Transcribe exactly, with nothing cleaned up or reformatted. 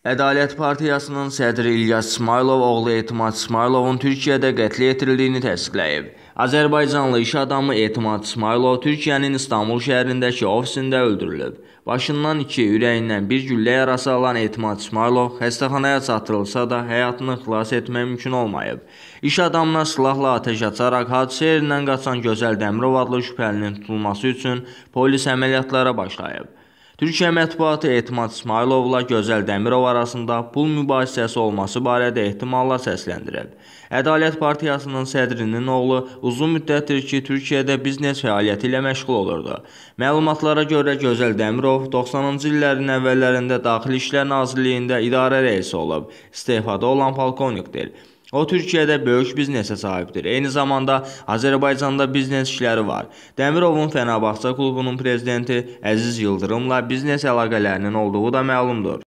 Ədalət Partiyasının sədri İlyas İsmailov oğlu Etimad İsmailovun Türkiyədə qətlə yetirildiğini təsdiqləyib. Azərbaycanlı iş adamı Etimad İsmailov Türkiyənin İstanbul şəhərindəki ofisində öldürülüb. Başından iki, ürəyindən bir güllə yarası alan Etimad İsmailov xəstəxanaya çatdırılsa da həyatını xilas etmək mümkün olmayıb. İş adamına silahla atəş açaraq hadisə yerindən qaçan Gözəl Dəmirov adlı şübhəlinin tutulması üçün polis əməliyyatlara başlayıb. Türkiyə mətbuatı Etimad İsmailovla Gözəl Dəmirov arasında pul mübahisəsi olması barədə ehtimallar səsləndirib. Ədalət Partiyasının sədrinin oğlu uzun müddətdir ki, Türkiyədə biznes fəaliyyəti ilə məşğul olurdu. Məlumatlara görə Gözəl Dəmirov doxsanıncı illərin əvvəllərində Daxili İşlər Nazirliyində idarə rəisi olub, istefada olan polkovnikdir. O, Türkiyədə böyük biznesə sahibdir. Eyni zamanda Azərbaycanda biznes işləri var. Dəmirovun Fenerbahçe klubunun prezidenti Əziz Yıldırımla biznes əlaqələrinin olduğu da məlumdur.